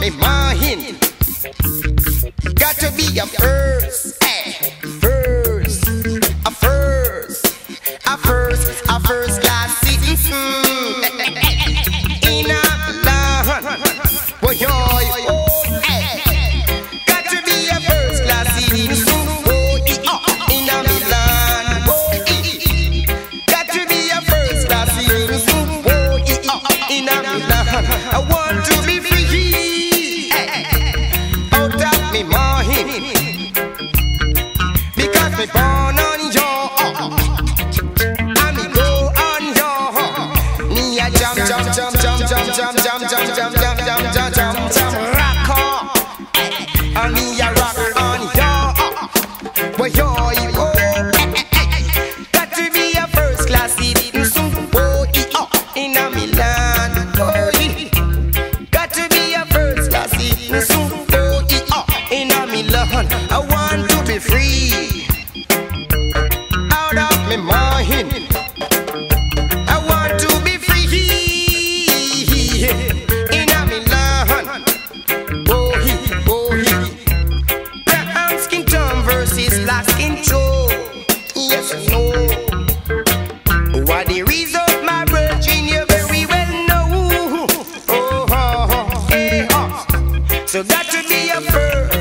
me mind. Got to be a first, first, a first, a first, a first class citizen in a land. Boy, got to be a first class citizen in a land. Got to be a first class citizen in a land. I want to be free out of me mind, because me born on your and me go on your. Me a jump, jump, jump, jump, jump, jump, jump, jump, jump, jump, jump, jump, jump, jump, rock on, and me a rock on your. Boy, got to be a first class citizen in a Milan. Got to be a first class citizen in a Milan. I want to be free out of my mind. I want to be free in a Milan. Brown skin tone versus black skin tone. Yes, no. What the result, my virgin, you very well know. So got to be a first.